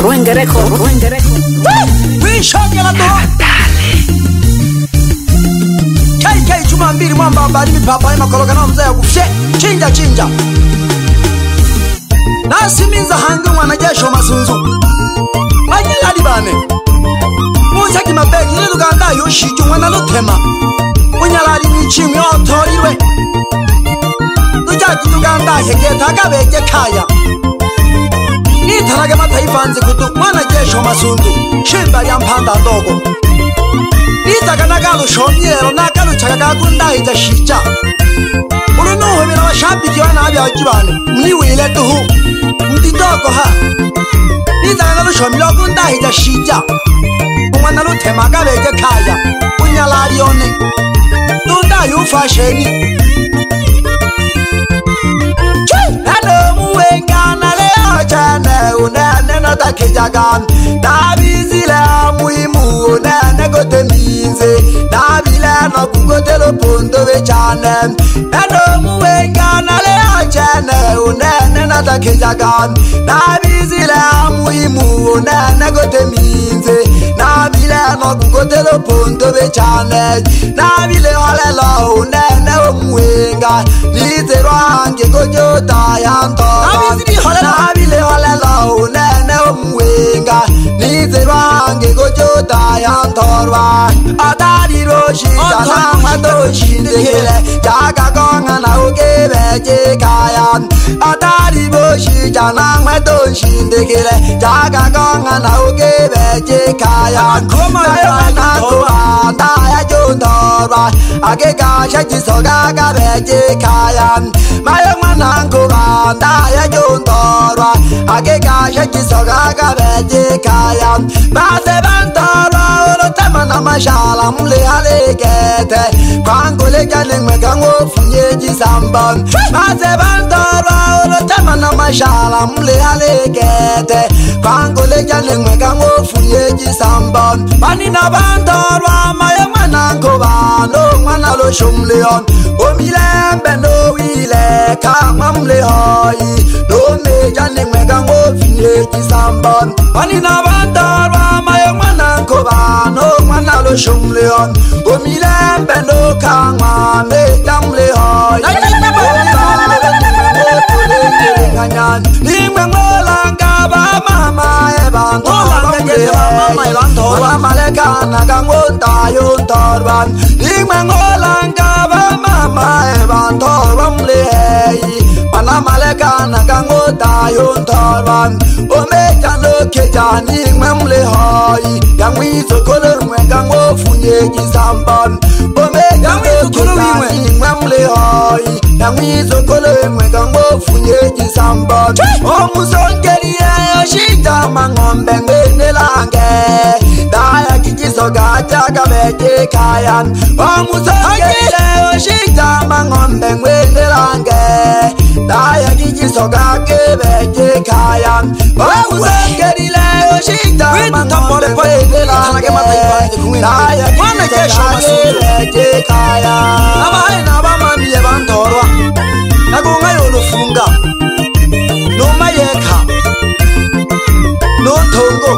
Ruengereko. Wishongela to KK Juma mbili mwamba mbali mipapa ya makologa na mzee kufye chinja nasi minza hangi mwanajesho masunzu anyela libane musa kimabegi luganda yoshiju mwana lutema unyala limichimi otorirwe Tujaki Uganda hegeta gabeje kaya Nitaraga mataifanze kutu mwana jesho masundu Shimba ya mpanda ndogo Nitaga nagalu shomyero nagalu chagaga gunda ija shija Urunuhu mina washabiki wana habi ajibane Mniwile tuhu Mdidogo ha Nitaga nagalu shomyero gunda ija shija Mwana lutema gabeje kaya Unyala lione Tunda yufasheni Hello muengana leo chane unene nota kijagan Nabizile muhimu unene gote minze Nabile no kugote lo punto vechane Hello muengana leo chane unene nota kijagan Nabizile muhimu unene gote minze Nabile no kugote lo punto vechane Nabile walelo unene muenga Nite rangi gojo tayanto Nabile walelo unene muenga Nite rangi gojo tayantorwa Atari roshi jana matoshi ndekele Jaga gonga na ukebe jikayan Atari roshi jana matoshi ndekele Jaga gonga na ukebe jikayan Mayona kuanda ya juntorwa Agega shaji soga gabe jikayan Mayona kuanda ya juntorwa Agega shaji soga gabe jikayan Base bantorwa urutema na mashala mle halegete Kwangule jane mwegango funye jisambon Base bantorwa urutema na mashala mle halegete Kwangule jane mwegango funye jisambon Banina bantorwa mayoma nankobano Mwana lo shumleon Omilembe no wile kamamle hoi No me jane mwegango funye jisambon Banina bantorwa mayoma nankobano Mwana lo shumleon Omilembe no kamame jamle hoi Nimwe ngolanga ba mama Ola maleka nagangonda yontorban Nimwe ngolanga ba mama ebantorban lehei Mana maleka nagangonda yontorban Omeja no keja nimwe mlehoi Yangwizo kolo mwegango funye jizamban Omeja no keja nimwe mlehoi Yangwizo kolo mwegango funye jizamban Omuzongeri shita mangombe ngene lange Daya kijiso gacha gabeje kayan Omuzongeri shita mangombe ngene lange Daya kijiso gabeje kayan Omuzongeri shita mangombe ngene lange Daya kijiso gabeje kayan Nabahe nabamani yebantorwa Nagunga yolufunga Numa yeka No tongo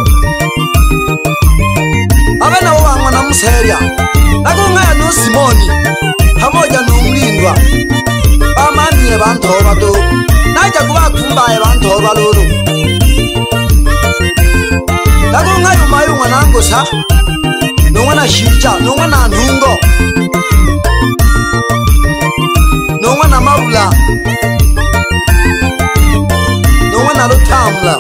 Abana wangwa na mseria Nagunga ya no Simoni Hamoja no mlindwa Amani ya bantorwa do Naja kuwa kumba ya bantorwa lolo Nagunga yumayunga na angosha Nunga na shija, nunga na nungo Nunga na maula Nunga na lutamla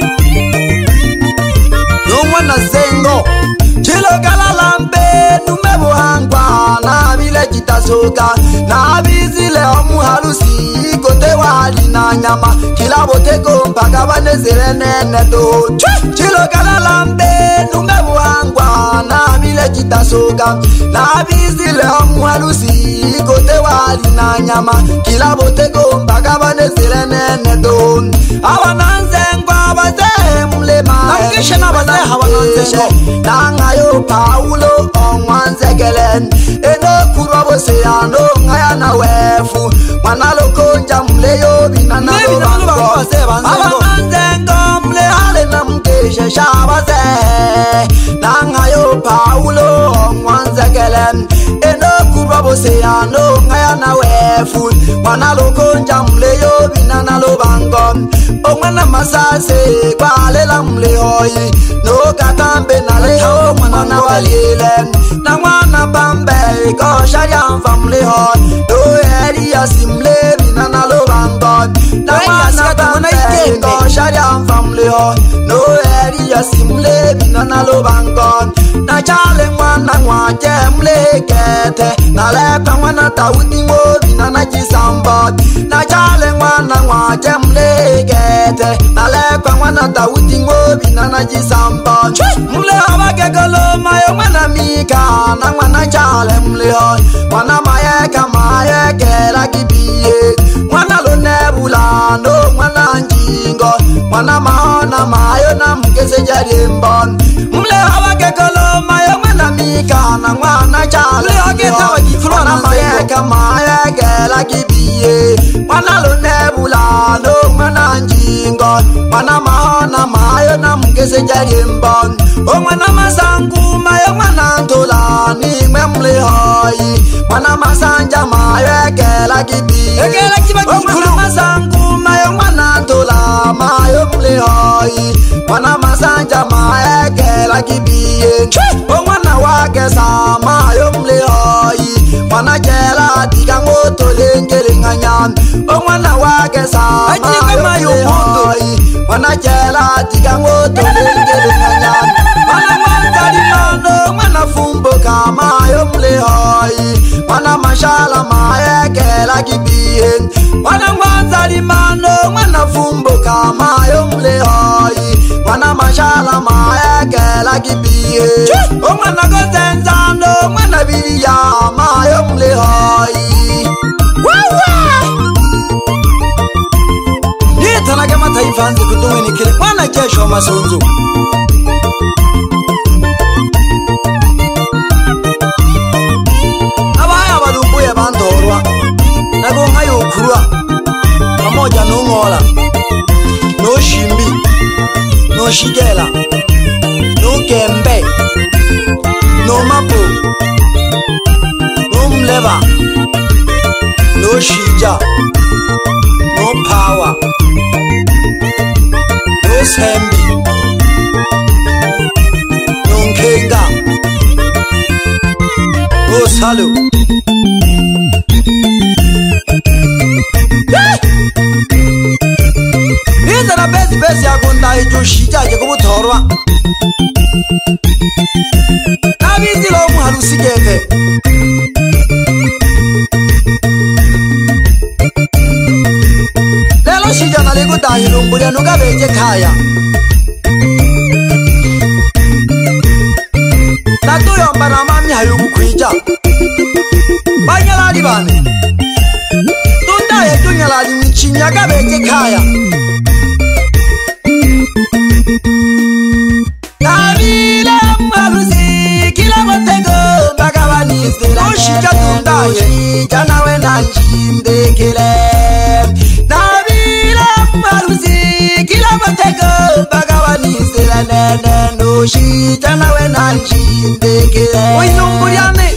Nunga na zengo Chilo galalambe numebo hangwa Na vile jitasoka Na bizile omu halusi Kote wali na nyama Kila bote mpaka wanezele nene do Chilo galalambe numebo hangwa Na vile jitasoka Na bizile omu halusi Kote wali na nyama Kila bote mpaka wanezele nene do Awananzengwa waze mlema Nakishe na waze hawananzengwa Nangayo Paulo onwanzegelen Eno kurwa bose yano ngaya na wefu Manalo konja mleyo binana lo bango Awananzengo mle hale na mke masase kwale la mlehoi no katambe na leo mwana walile na mwana bambe ko sharia famlehoi do eri asimle binana lo bangon na mwana bambe ko sharia famlehoi no eri asimle binana lo bangon na chale mwana waje mlekete na lepa mwana tawiti mo binana jisamba na chale mwana waje mlekete na lepa mwana tawiti mo binana jisamba mle abage golo mayo mwana mika na mwana chale mle mwana maye kela kibiye mwana lo nebula no mwana njingo mwana mahona mayo na mkese jarimbon mle abage golo mayo mwana mika na mwana chale mwana maye kela kibiye mwana lo nebula no mwana njingo mwana mahona mayo na mkese jarimbon o mwana masangu mayo mwana ntola ni memle hoi mwana masanja mayo kela kibiye o mwana masangu mayo mwana ntola mayo mle hoi mwana masanja mayo kela kibiye o mwana wake sa mayo mle hoi mwana kela diga ngoto lengelinganya o mwana wake sa mayo mle hoi mwana kela diga ngoto lengelinganya mwana mandari mano mwana fumbo kama yo mle hoi mwana mashala maye kela kibiye mwana mandari mano mwana fumbo kama yo mle hoi mwana mashala maye kela kibiye o mwana gozenzano mwana biya mayo mle hoi nitanage mataifa nzi kutuwenikile mwana kesho masunzu abaya balumbuye bandorwa nabo nkayukurwa pamoja n'ungola no shimbi no shigela no kembe no mapu no mleba no shija no power no sembi no nkenga no salu niza na besi yakunda ijushija je kubutorwa nabizi lo muharusi gete lelo shija na lego dahiro ngulya nugabeje kaya natuyomba na mami hayukukwija banyalali bane tundaye tunyalali michinya gabeje kaya nabile maruzi kila motego bagawani sila oshika tundaye janawe na chindekele nabile maruzi kila motego bagawani sila nene noshi janawe na chindekele oilomburiane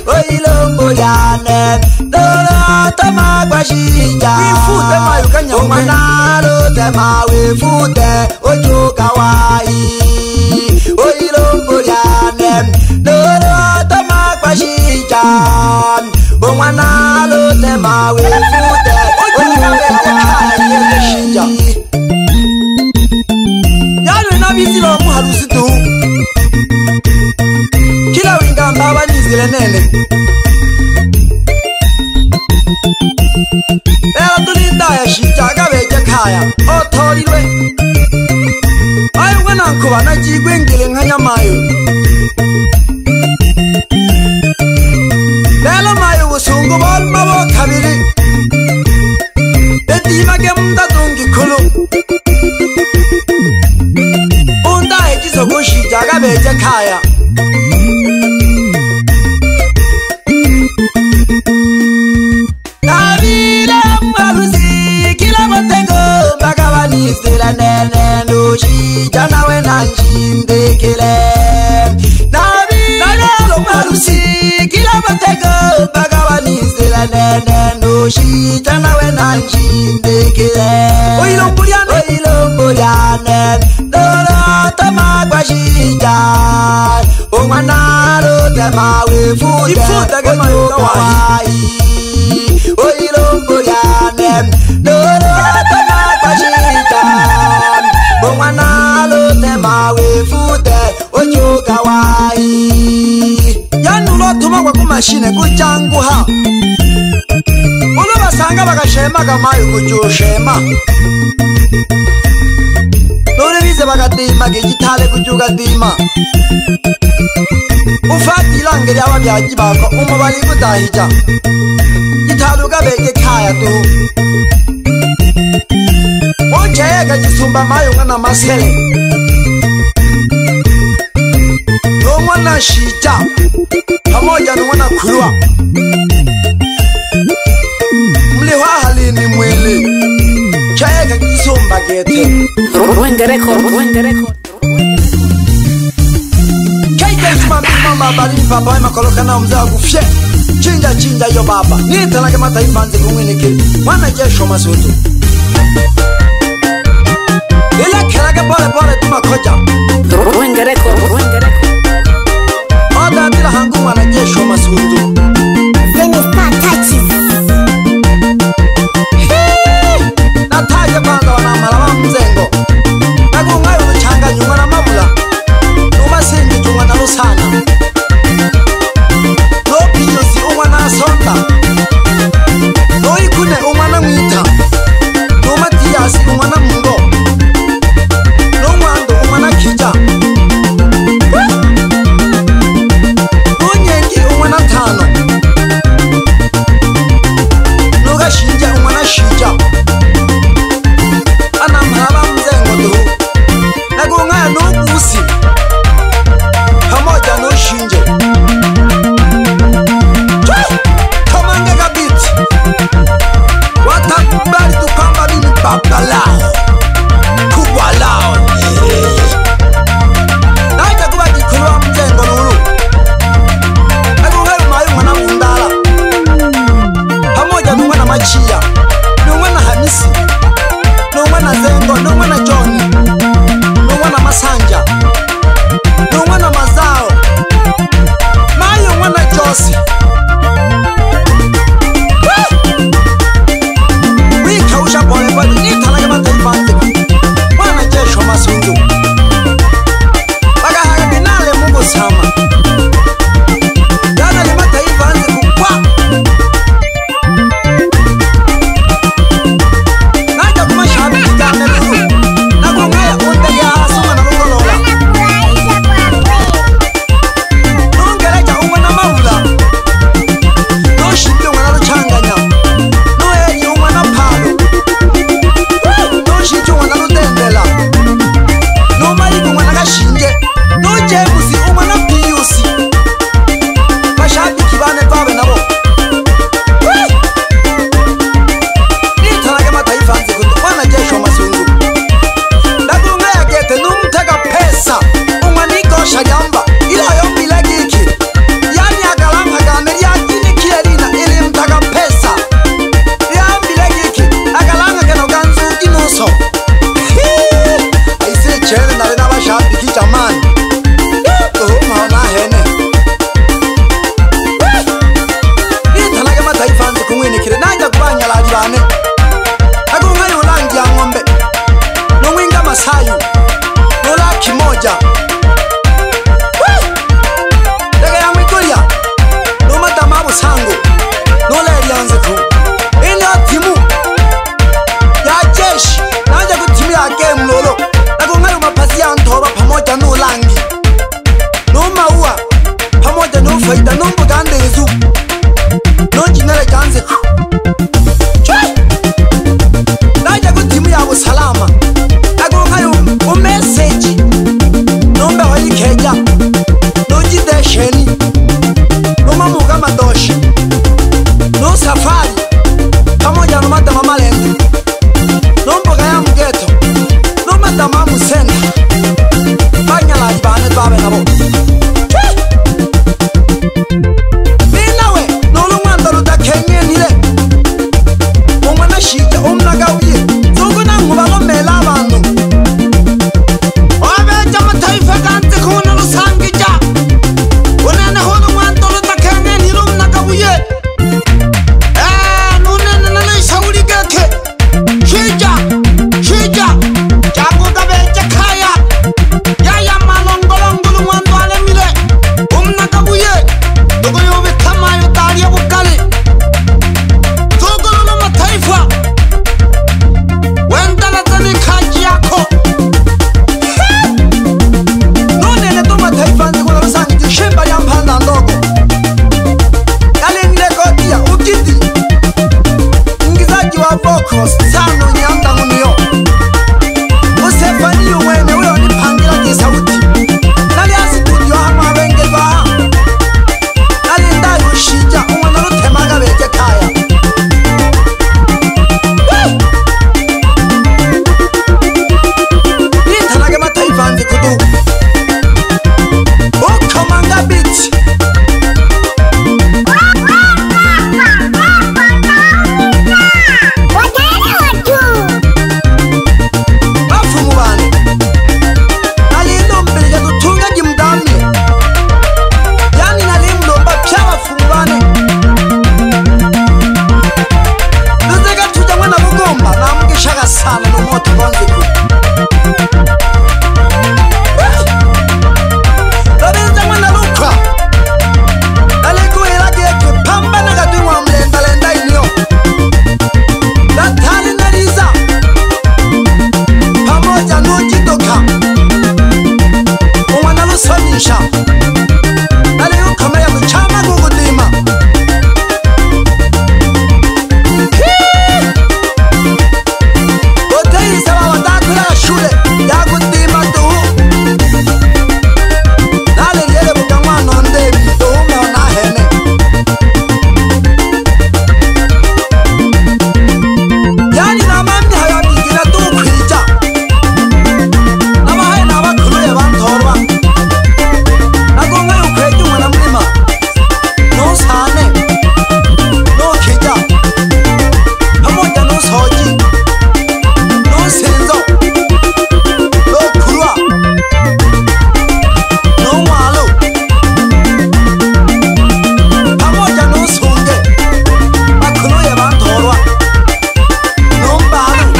dora tama kwashija ifute mayo kanyama nalo tema we fute ojo kawai oilomburiane dora tama kwashija nalo tema we fute ojo kawai yalo na bizilo muharusi tu kila winga mbaba nizile nene lelo tulinda ya shija beje kaya otorilwe ayo mwana nkuba najigwe ngile nkanya mayo lelo mayo busungu mabo kabiri betimage mundadungi kulu unda ejizo kushija beje kaya sila nene nushi janawe na chindekele nalo marusi kila matego bagawani sila nene nushi janawe na chindekele oilomburiane mawe futa kawai oilongo yanem doro tamakashita bongwana lote mawe futa ojo kawai yanulo tuma kwa kumashine kujanguha ulo basanga bagashema kamayo kujoshema nore bize bagadima gitale kujugadima ufatila ngeri ababyaji bava umubali kudahija gitaluga beke kaya tu onjega gisumba mayo ngana masele nomwana shita pamoja na mwana kulwa mliwa halini mwili chega gisumba gete Wenge record mama bali papa makoloka na mzee agufye chinja yo baba nitalake mataifa nze kumwinike mwana jesho masutu ile kelage pole tumakoja Wenge record oda bila hangu mwana jesho masutu Zenistar touches nataje kwanza wana malama mzengo nagungayo uchanga nyuma na mabula numasingi jungwa na lusana lopiyusi umwana sonda loikune umwana mwita nomatiyasi umwana mungo nomwando umwana kija nonyengi umwana tano nogashinja umwana shija anamhaba mzengo tu nagungaya nokusi pamoja noshinje kamange kabiti watakubali tukamba mimi baba lao kubwa lao naja kuba jikulwa mjengo lulu nagungaya mayu mwana mundala pamoja numwana machia numwana hamisi numwana zengo numwana joni numwana masanja numwana mazao mayo mwana josi wikausha pole pole nitalage mataifa nze mwana jesho masunzu bagahaga binale mungu sama dana li mataifa nze kukwa naja kumashabiki gane lulu nagongaya undege asuma na lugolola nongereja umwana mabula noshinde umwana ruchanganya noenyi umwana palo noshinde umwana rudendela nomayiga umwana gashinge nojemusi umwana piyusi bashabiki bane babe nabo nitalage mataifa nze kutu mwana jesho masungu ndagungaya gete numtega pesa umwanigosha yamba ilayo milagiki yani agalanga gane lyakini kierina ili mtaga pesa lyambilagiki agalanga gano ganzugi nuso aisi chene nale n'abashabiki jamani uhumao nahene nitalage mataifa nze kumwinikire naja kubanyalali bane agungayo ulangia ng'ombe nongwinga masayu nolaki moja dege ya mwikulia nomatama busango nolelianzeku ino timu ya jeshi naja kutimu ya game lolo nagungayo mapasi ya ntoba pamoja nolangi nomaua pamoja nofaida nombugandezu nojinele janzeku naja kutimu ya busalama nagungayo umeseji nombe hoyikeja nojidesheni nomamuga madoshi no safari pamoja nomadama malenge nomboga ya mugeto nomadama musenda banyalaji bane babe nabo ninawe nolumwanda ludakenyenile umwana shija umnagauye zunguna ngubalomela abantu wabeja mataifa ganze kuna lusangija unene hulu mwana musha nale ukhomela mchama kukudima Otayisa wa watakula shule ya kudima tu nale yele bukamano ndebi tu umeona hene yani na mami haya bigina tu kwija namahaye nabakuluye bantorwa nagomwe ukweje umwana murima nusane nukija amoja nusoji nusenzo nokurwa numwalo amoja nusunge bakuluye bantorwa numbalu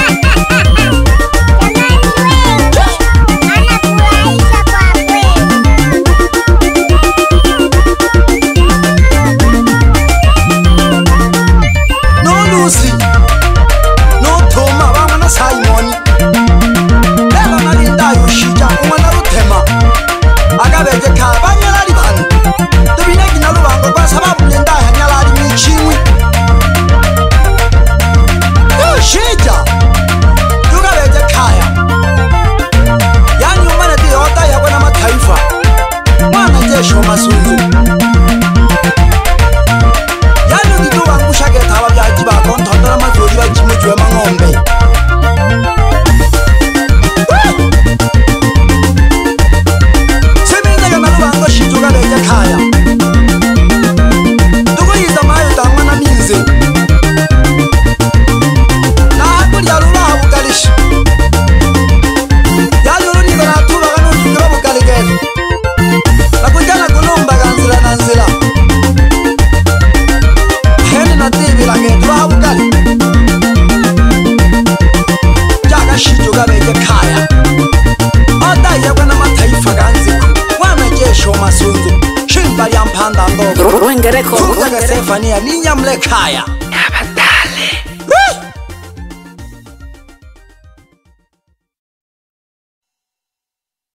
Lucy, no Toma, Vamana Simoni. Never Malinda, Yushija, Umana Rutema. Agabe the Cabana Rivan. The Vinagina Lubango, Basaba, and Diana Michimi. Shija, you got the Kaya. Young humanity, Otaya, when I'm a Taifa. One of the show Masuzu. Wengereko Stefania ninya mlekaya